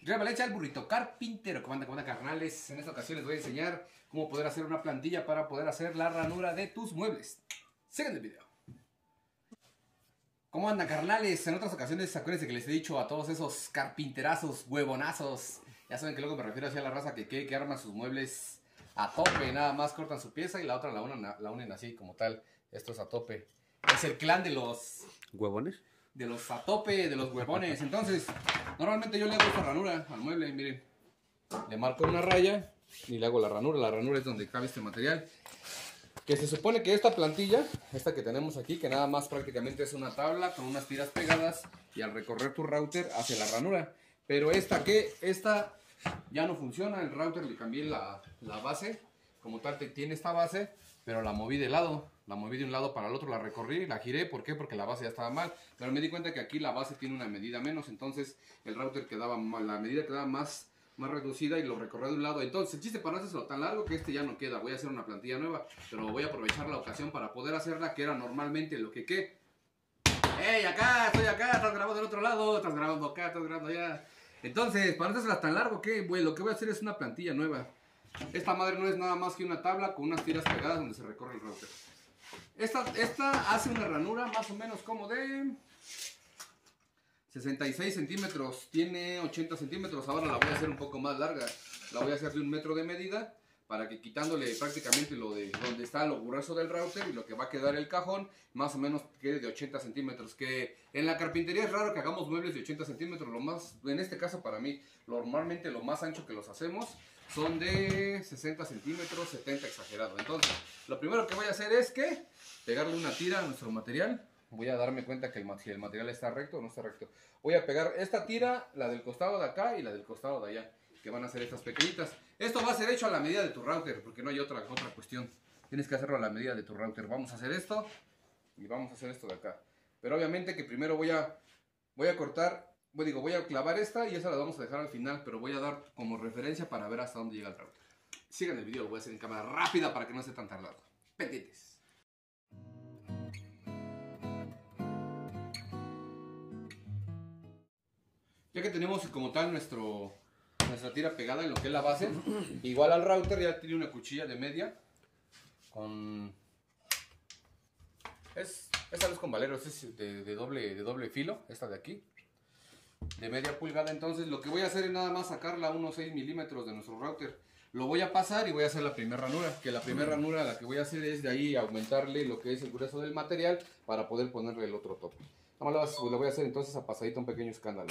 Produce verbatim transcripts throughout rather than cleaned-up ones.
Real Valencia, el burrito carpintero. ¿Cómo anda, cómo anda, carnales? En esta ocasión les voy a enseñar cómo poder hacer una plantilla para poder hacer la ranura de tus muebles. Sigan el video. ¿Cómo andan, carnales? En otras ocasiones, acuérdense que les he dicho a todos esos carpinterazos, huevonazos. Ya saben que luego me refiero hacia la raza que, que, que arma sus muebles a tope. Nada más cortan su pieza y la otra la unen, la unen así como tal. Esto es a tope. Es el clan de los... ¿Huevones? De los a tope, de los huevones. Entonces, normalmente yo le hago esta ranura al mueble, miren. Le marco una raya y le hago la ranura. La ranura es donde cabe este material. Que se supone que esta plantilla, esta que tenemos aquí, que nada más prácticamente es una tabla con unas tiras pegadas y al recorrer tu router hace la ranura. Pero esta que, esta ya no funciona. El router le cambié la, la base. Como tal, tiene esta base, pero la moví de lado. La moví de un lado para el otro, la recorrí, la giré. ¿Por qué? Porque la base ya estaba mal. Pero me di cuenta que aquí la base tiene una medida menos. Entonces el router quedaba mal, la medida quedaba más, más reducida y lo recorrí de un lado. Entonces el chiste para no hacerlo tan largo que este ya no queda. Voy a hacer una plantilla nueva. Pero voy a aprovechar la ocasión para poder hacerla, que era normalmente lo que qué. ¡Ey, acá! Estoy acá, estás grabando del otro lado, estás grabando acá, estás grabando allá. Entonces, para no hacerla tan largo, ¿qué? Bueno, lo que voy a hacer es una plantilla nueva. Esta madre no es nada más que una tabla con unas tiras pegadas donde se recorre el router. Esta, esta hace una ranura más o menos como de sesenta y seis centímetros, tiene ochenta centímetros. Ahora la voy a hacer un poco más larga, la voy a hacer de un metro de medida para que quitándole prácticamente lo de donde está lo grueso del router y lo que va a quedar el cajón, más o menos quede de ochenta centímetros. Que en la carpintería es raro que hagamos muebles de ochenta centímetros, lo más, en este caso para mí, normalmente lo más ancho que los hacemos son de sesenta centímetros, setenta exagerado. Entonces, lo primero que voy a hacer es que pegarle una tira a nuestro material. Voy a darme cuenta que el, el material está recto o no está recto. Voy a pegar esta tira, la del costado de acá y la del costado de allá, que van a ser estas pequeñitas. Esto va a ser hecho a la medida de tu router, porque no hay otra, otra cuestión. Tienes que hacerlo a la medida de tu router. Vamos a hacer esto y vamos a hacer esto de acá. Pero obviamente que primero voy a, voy a cortar... Bueno, digo, voy a clavar esta y esa la vamos a dejar al final, pero voy a dar como referencia para ver hasta dónde llega el router. Sigan el video, lo voy a hacer en cámara rápida para que no sea tan tardado. Pendientes. Ya que tenemos como tal nuestro, nuestra tira pegada en lo que es la base, igual al router ya tiene una cuchilla de media con... Es, esta no es con valeros, es de, de, doble, de doble filo, esta de aquí. De media pulgada. Entonces lo que voy a hacer es nada más sacarla a unos seis milímetros de nuestro router. Lo voy a pasar y voy a hacer la primera ranura. Que la primera ranura la que voy a hacer es de ahí aumentarle lo que es el grueso del material para poder ponerle el otro tope. Nada más lo voy a hacer entonces a pasadito, un pequeño escándalo.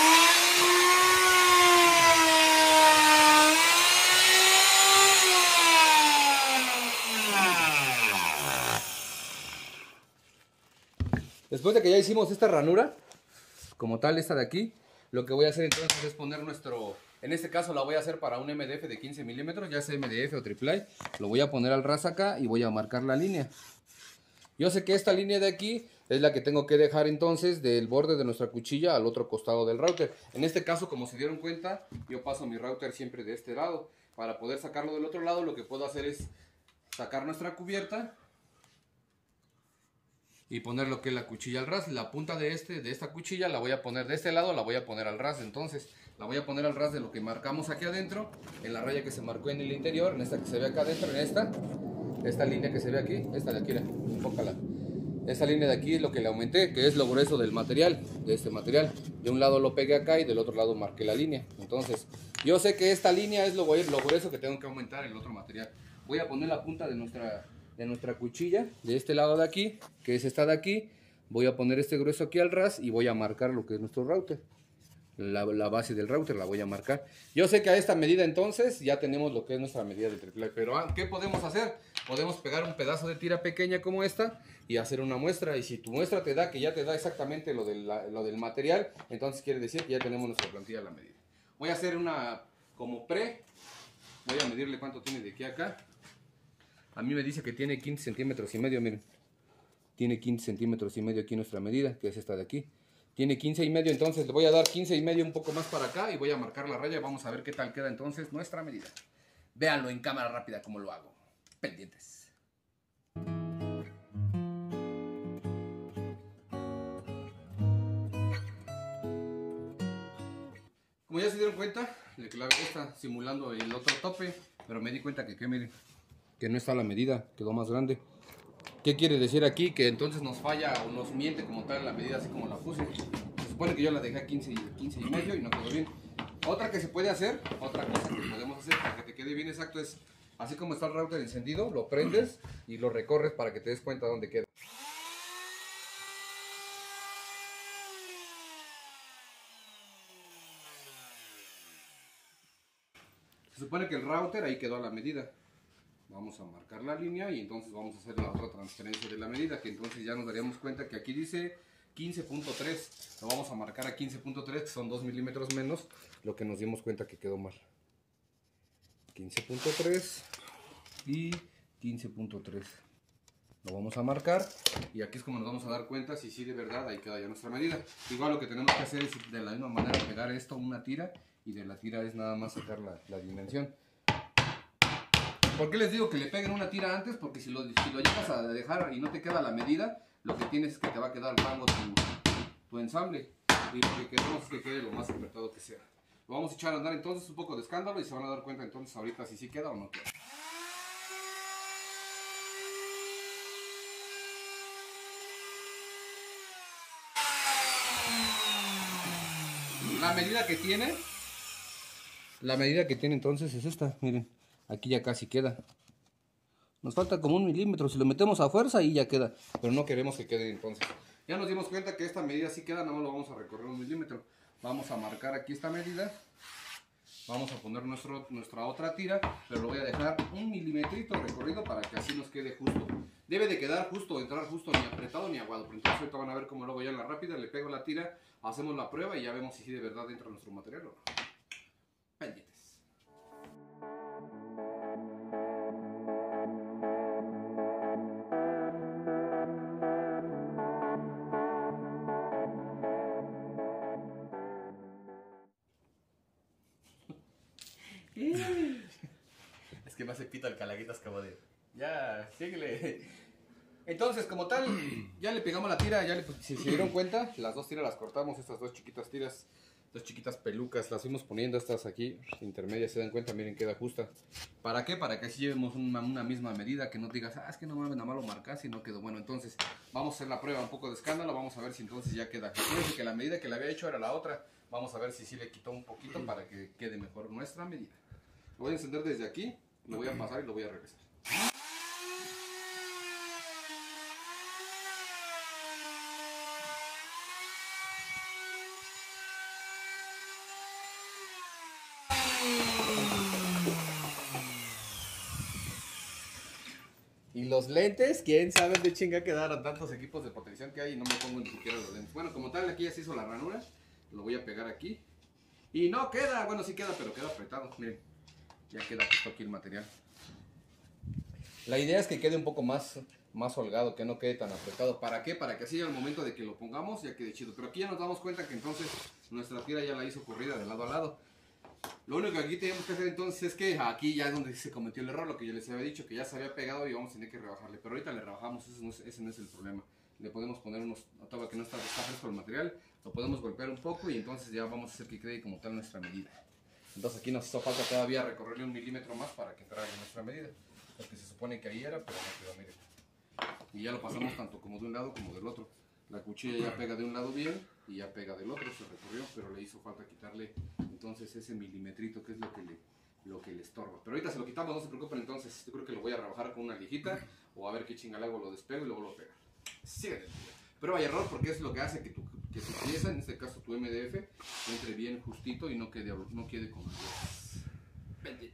Después de que ya hicimos esta ranura como tal, esta de aquí, lo que voy a hacer entonces es poner nuestro, en este caso la voy a hacer para un M D F de quince milímetros, ya sea M D F o triple A, lo voy a poner al ras acá y voy a marcar la línea. Yo sé que esta línea de aquí es la que tengo que dejar entonces del borde de nuestra cuchilla al otro costado del router. En este caso, como se dieron cuenta, yo paso mi router siempre de este lado. Para poder sacarlo del otro lado, lo que puedo hacer es sacar nuestra cubierta y poner lo que es la cuchilla al ras. La punta de, este, de esta cuchilla la voy a poner de este lado, la voy a poner al ras. Entonces la voy a poner al ras de lo que marcamos aquí adentro, en la raya que se marcó en el interior, en esta que se ve acá adentro, en esta. Esta línea que se ve aquí, esta de aquí, enfócala. Esta línea de aquí es lo que le aumenté, que es lo grueso del material, de este material. De un lado lo pegué acá y del otro lado marqué la línea. Entonces yo sé que esta línea es lo, lo grueso que tengo que aumentar el otro material. Voy a poner la punta de nuestra... de nuestra cuchilla, de este lado de aquí, que es esta de aquí. Voy a poner este grueso aquí al ras y voy a marcar lo que es nuestro router. La, la base del router la voy a marcar. Yo sé que a esta medida entonces ya tenemos lo que es nuestra medida de triple A. Pero ¿qué podemos hacer? Podemos pegar un pedazo de tira pequeña como esta y hacer una muestra. Y si tu muestra te da que ya te da exactamente lo, de la, lo del material, entonces quiere decir que ya tenemos nuestra plantilla a la medida. Voy a hacer una como pre. Voy a medirle cuánto tiene de aquí a acá. A mí me dice que tiene quince centímetros y medio, miren. Tiene quince centímetros y medio aquí nuestra medida, que es esta de aquí. Tiene quince y medio, entonces le voy a dar quince y medio un poco más para acá y voy a marcar la raya. Vamos a ver qué tal queda entonces nuestra medida. Véanlo en cámara rápida como lo hago. Pendientes. Como ya se dieron cuenta, le clavé esta simulando el otro tope, pero me di cuenta que, que, miren, que no está a la medida, quedó más grande. ¿Qué quiere decir aquí? Que entonces nos falla o nos miente como tal la medida, así como la puse. Se supone que yo la dejé a quince y, quince y medio y no quedó bien. Otra que se puede hacer, otra cosa que podemos hacer para que te quede bien exacto es, así como está el router encendido, lo prendes y lo recorres para que te des cuenta dónde queda. Se supone que el router ahí quedó a la medida. Vamos a marcar la línea y entonces vamos a hacer la otra transferencia de la medida, que entonces ya nos daríamos cuenta que aquí dice quince punto tres. Lo vamos a marcar a quince punto tres, que son dos milímetros menos, lo que nos dimos cuenta que quedó mal. quince punto tres y quince punto tres. Lo vamos a marcar y aquí es como nos vamos a dar cuenta si sí de verdad ahí queda ya nuestra medida. Igual lo que tenemos que hacer es de la misma manera pegar esto a una tira y de la tira es nada más sacar la, la dimensión. ¿Por qué les digo que le peguen una tira antes? Porque si lo, si lo llegas a dejar y no te queda la medida, lo que tienes es que te va a quedar rango tu, tu ensamble. Y lo que queremos es que quede lo más apretado que sea. Lo vamos a echar a andar entonces un poco de escándalo y se van a dar cuenta entonces ahorita si sí queda o no queda. La medida que tiene, la medida que tiene entonces es esta, miren, aquí ya casi queda. Nos falta como un milímetro, si lo metemos a fuerza ahí ya queda, pero no queremos que quede entonces. Ya nos dimos cuenta que esta medida sí queda, nada más lo vamos a recorrer un milímetro. Vamos a marcar aquí esta medida, vamos a poner nuestro, nuestra otra tira, pero lo voy a dejar un milimetrito recorrido para que así nos quede justo. Debe de quedar justo, entrar justo, ni apretado ni aguado, pero entonces ahorita van a ver cómo luego ya en la rápida le pego la tira, hacemos la prueba y ya vemos si sí de verdad entra nuestro material o no. Pendientes. Es que me hace pito el calaguitas como de... Ya, síguele. Entonces, como tal, ya le pegamos la tira, ya le, si se dieron cuenta, las dos tiras las cortamos, estas dos chiquitas tiras, dos chiquitas pelucas, las fuimos poniendo, estas aquí, intermedias, se dan cuenta, miren, queda justa. ¿Para qué? Para que así llevemos una, una misma medida, que no digas, ah, es que no mames, nada más lo marcas y no quedó. Bueno, entonces, vamos a hacer la prueba, un poco de escándalo, vamos a ver si entonces ya queda. Fíjense que la medida que le había hecho era la otra, vamos a ver si sí le quitó un poquito para que quede mejor nuestra medida. Lo voy a encender desde aquí, lo voy a pasar y lo voy a regresar. Y los lentes, quién sabe de chinga quedaron tantos equipos de potencial que hay y no me pongo ni siquiera los lentes. Bueno, como tal, aquí ya se hizo la ranura, lo voy a pegar aquí. Y no queda, bueno sí queda, pero queda apretado, miren. Ya queda justo aquí el material. La idea es que quede un poco más, más holgado, que no quede tan apretado. ¿Para qué? Para que así al momento de que lo pongamos ya quede chido. Pero aquí ya nos damos cuenta que entonces nuestra tira ya la hizo corrida de lado a lado. Lo único que aquí tenemos que hacer entonces es que aquí ya es donde se cometió el error, lo que yo les había dicho, que ya se había pegado y vamos a tener que rebajarle. Pero ahorita le rebajamos, ese no es, ese no es el problema. Le podemos poner unos, todavía que no está, está fresco el material, lo podemos golpear un poco y entonces ya vamos a hacer que quede como tal nuestra medida. Entonces aquí nos hizo falta todavía recorrerle un milímetro más para que entrara en nuestra medida. Porque se supone que ahí era, pero no quedó, miren. Y ya lo pasamos tanto como de un lado como del otro. La cuchilla ya pega de un lado bien y ya pega del otro, se recorrió, pero le hizo falta quitarle entonces ese milimetrito que es lo que le, lo que le estorba. Pero ahorita se lo quitamos, no se preocupen, entonces yo creo que lo voy a rebajar con una lijita o a ver qué chinga le hago, lo despego y luego lo pego. Síguete. Prueba y error porque es lo que hace que tu, que tu pieza, en este caso tu M D F, entre bien justito y no quede, no quede con dudas. Pendientes.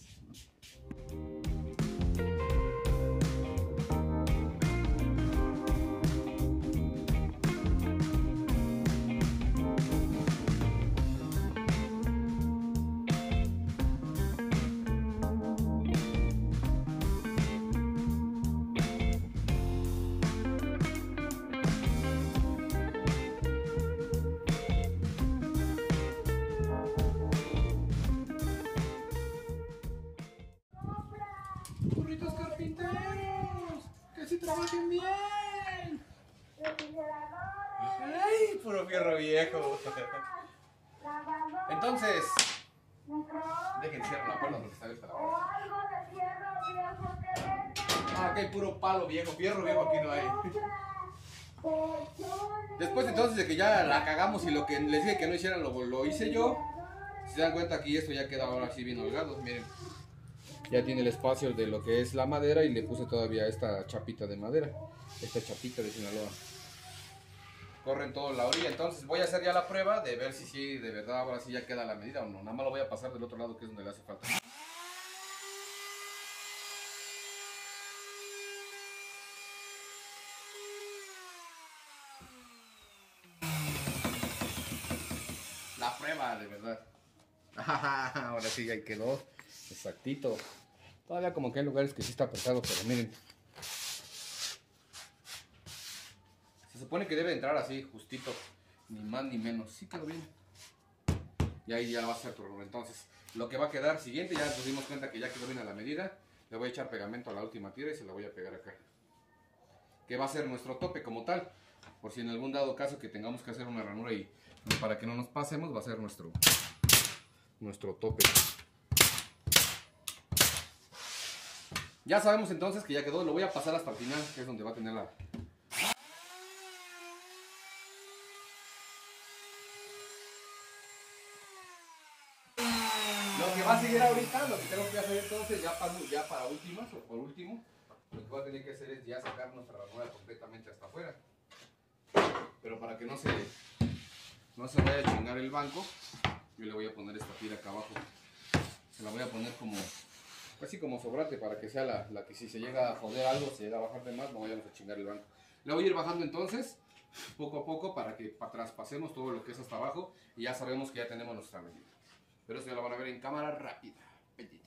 ¡Burritos carpinteros! ¡Que sí trabajen bien! ¡Ay, puro fierro viejo! Entonces, entonces. Dejen cierro la puerta porque está abierta la puerta. Ah, aquí hay puro palo viejo, fierro viejo aquí no hay. Después entonces de que ya la cagamos y lo que les dije que no hicieran lo, lo hice yo. Si se dan cuenta aquí esto ya queda ahora así bien holgado, miren. Ya tiene el espacio de lo que es la madera y le puse todavía esta chapita de madera. Esta chapita de Sinaloa. Corren toda la orilla, entonces voy a hacer ya la prueba de ver si sí, de verdad ahora sí ya queda la medida o no. Nada más lo voy a pasar del otro lado que es donde le hace falta. La prueba, de verdad. Ahora sí ya quedó exactito. Todavía como que hay lugares que sí está pesado, pero miren. Se supone que debe entrar así, justito. Ni más ni menos. Sí quedó bien. Y ahí ya va a ser turno. Entonces, lo que va a quedar siguiente, ya nos dimos cuenta que ya quedó bien a la medida. Le voy a echar pegamento a la última tira y se la voy a pegar acá. Que va a ser nuestro tope como tal. Por si en algún dado caso que tengamos que hacer una ranura y para que no nos pasemos, va a ser nuestro, nuestro tope. Ya sabemos entonces que ya quedó. Lo voy a pasar hasta el final, que es donde va a tener la... Lo que va a seguir ahorita, lo que tengo que hacer entonces, ya para, ya para últimas o por último, lo que voy a tener que hacer es ya sacar nuestra ranura completamente hasta afuera. Pero para que no se, no se vaya a chingar el banco, yo le voy a poner esta tira acá abajo. Se la voy a poner como, así como sobrante, para que sea la, la que si se llega a joder algo, se llega a bajar de más, no vayamos a chingar el banco. Le voy a ir bajando entonces, poco a poco, para que traspasemos todo lo que es hasta abajo y ya sabemos que ya tenemos nuestra medida. Pero eso ya lo van a ver en cámara rápida. Petitas.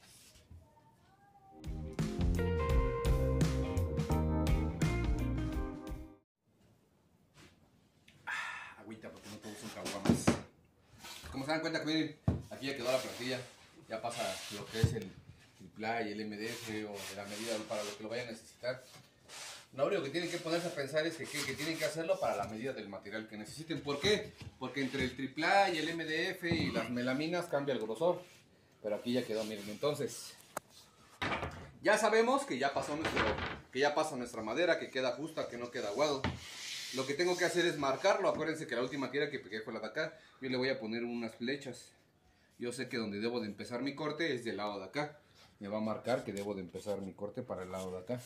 Ah, agüita porque no todos son caguamas. Como se dan cuenta que miren, aquí ya quedó la plantilla. Ya pasa lo que es el triple y el M D F o de la medida para lo que lo vayan a necesitar. Lo único que tienen que ponerse a pensar es que, que, que tienen que hacerlo para la medida del material que necesiten. ¿Por qué? Porque entre el triple y el M D F y las melaminas cambia el grosor. Pero aquí ya quedó, miren, entonces ya sabemos que ya pasó nuestro, que ya pasa nuestra madera, que queda justa, que no queda aguado. Lo que tengo que hacer es marcarlo. Acuérdense que la última tira que pegué fue la de acá. Yo le voy a poner unas flechas. Yo sé que donde debo de empezar mi corte es del lado de acá. Me va a marcar que debo de empezar mi corte para el lado de acá.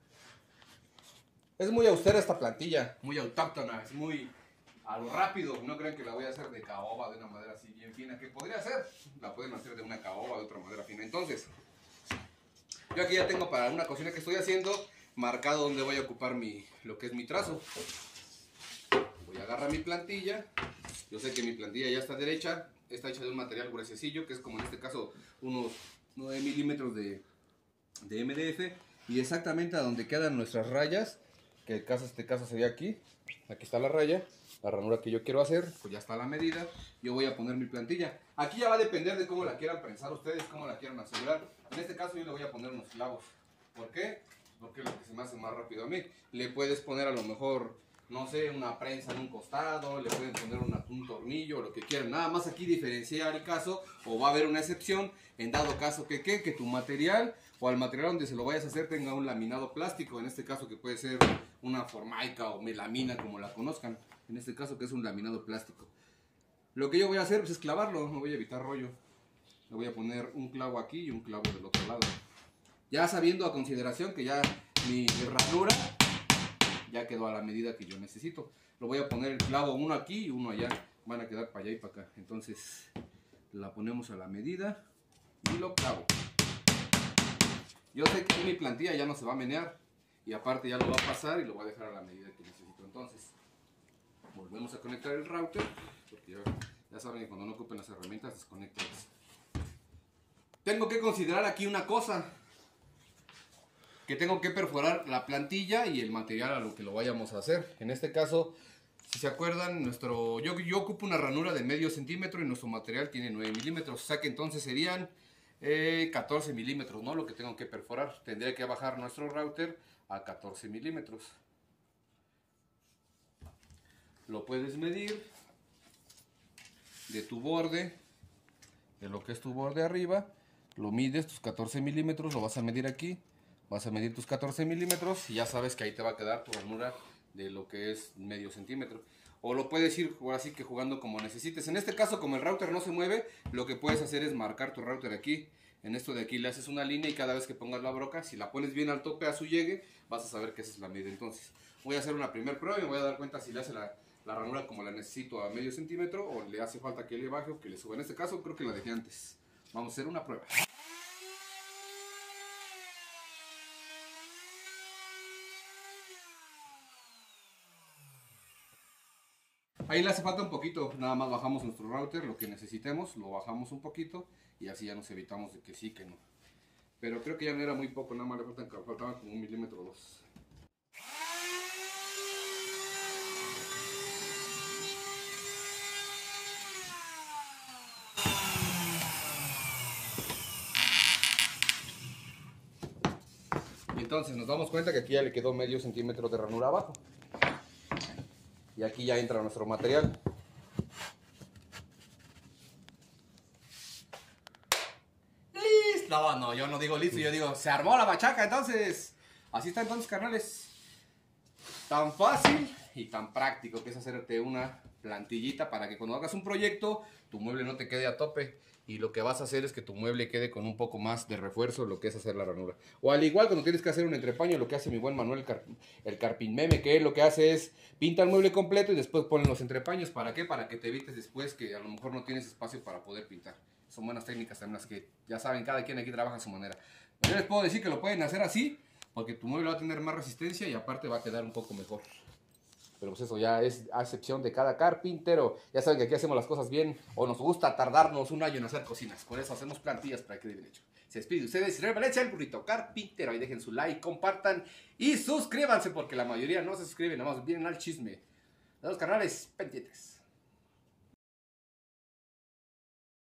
Es muy austera esta plantilla, muy autóctona, es muy a lo rápido. No crean que la voy a hacer de caoba, de una madera así bien fina, que podría ser. La pueden hacer de una caoba, de otra madera fina. Entonces, yo aquí ya tengo para una cocina que estoy haciendo, marcado donde voy a ocupar mi, lo que es mi trazo. Voy a agarrar mi plantilla. Yo sé que mi plantilla ya está derecha. Está hecha de un material gruesecillo, que es como en este caso unos nueve milímetros de, de M D F. Y exactamente a donde quedan nuestras rayas, que el caso, este caso sería aquí. Aquí está la raya, la ranura que yo quiero hacer, pues ya está la medida. Yo voy a poner mi plantilla. Aquí ya va a depender de cómo la quieran prensar ustedes, cómo la quieran asegurar. En este caso yo le voy a poner unos clavos. ¿Por qué? Porque es lo que se me hace más rápido a mí. Le puedes poner a lo mejor, no sé, una prensa en un costado, le pueden poner una, un tornillo, lo que quieran. Nada más aquí diferenciar el caso, o va a haber una excepción, en dado caso que, que, que tu material o al material donde se lo vayas a hacer tenga un laminado plástico, en este caso que puede ser una formaica o melamina como la conozcan, en este caso que es un laminado plástico. Lo que yo voy a hacer pues, es clavarlo, no voy a evitar rollo. Le voy a poner un clavo aquí y un clavo del otro lado. Ya sabiendo a consideración que ya mi ranura ya quedó a la medida que yo necesito. Lo voy a poner el clavo uno aquí y uno allá. Van a quedar para allá y para acá. Entonces la ponemos a la medida y lo clavo. Yo sé que mi plantilla ya no se va a menear. Y aparte ya lo va a pasar y lo voy a dejar a la medida que necesito. Entonces volvemos a conectar el router. Porque ya, ya saben que cuando no ocupen las herramientas desconecten. Tengo que considerar aquí una cosa. Que tengo que perforar la plantilla y el material a lo que lo vayamos a hacer. En este caso, si se acuerdan, nuestro yo, yo ocupo una ranura de medio centímetro y nuestro material tiene nueve milímetros. O sea que entonces serían eh, catorce milímetros, ¿no? Lo que tengo que perforar. Tendría que bajar nuestro router a catorce milímetros. Lo puedes medir de tu borde de lo que es tu borde arriba, lo mides, tus catorce milímetros, lo vas a medir aquí, vas a medir tus catorce milímetros y ya sabes que ahí te va a quedar tu ranura de lo que es medio centímetro. O lo puedes ir ahora sí que jugando como necesites. En este caso, como el router no se mueve, lo que puedes hacer es marcar tu router aquí. En esto de aquí le haces una línea y cada vez que pongas la broca, si la pones bien al tope a su llegue, vas a saber que esa es la medida. Entonces, voy a hacer una primer prueba y me voy a dar cuenta si le hace la, la ranura como la necesito a medio centímetro o le hace falta que le baje o que le suba. En este caso, creo que la dejé antes. Vamos a hacer una prueba. Ahí le hace falta un poquito, nada más bajamos nuestro router, lo que necesitemos, lo bajamos un poquito y así ya nos evitamos de que sí, que no. Pero creo que ya no era muy poco, nada más le faltan, faltaba como un milímetro o dos. Y entonces nos damos cuenta que aquí ya le quedó medio centímetro de ranura abajo. Y aquí ya entra nuestro material. ¡Listo! No, no, yo no digo listo, yo digo, se armó la machaca, entonces. Así está entonces, carnales. Tan fácil y tan práctico que es hacerte una plantillita para que cuando hagas un proyecto, tu mueble no te quede a tope. Y lo que vas a hacer es que tu mueble quede con un poco más de refuerzo, lo que es hacer la ranura. O al igual cuando tienes que hacer un entrepaño, lo que hace mi buen Manuel el, Car el Carpin Meme, que él lo que hace es pinta el mueble completo y después ponen los entrepaños. ¿Para qué? Para que te evites después que a lo mejor no tienes espacio para poder pintar. Son buenas técnicas también las que ya saben, cada quien aquí trabaja a su manera. Yo les puedo decir que lo pueden hacer así, porque tu mueble va a tener más resistencia y aparte va a quedar un poco mejor. Pero pues eso ya es a excepción de cada carpintero. Ya saben que aquí hacemos las cosas bien o nos gusta tardarnos un año en hacer cocinas. Por eso hacemos plantillas para que quede bien hecho. Se despide de ustedes, Israel Valencia, el burrito carpintero. Ahí dejen su like, compartan y suscríbanse porque la mayoría no se suscriben, nada más vienen al chisme. Los canales pendientes.